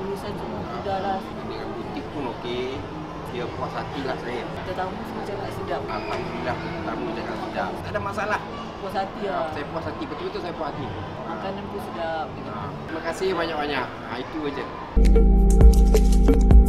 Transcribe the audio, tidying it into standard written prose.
Urusan semua mudah lah. Dengan butik pun okey. Dia puas hati lah saya. Tetamu semua cakap sedap. Alhamdulillah, tamu cakap sedap. Tak ada masalah. Puas hati lah. Saya puas hati, betul-betul saya puas hati. Makanan pun sedap. Terima kasih banyak-banyak. Itu aja.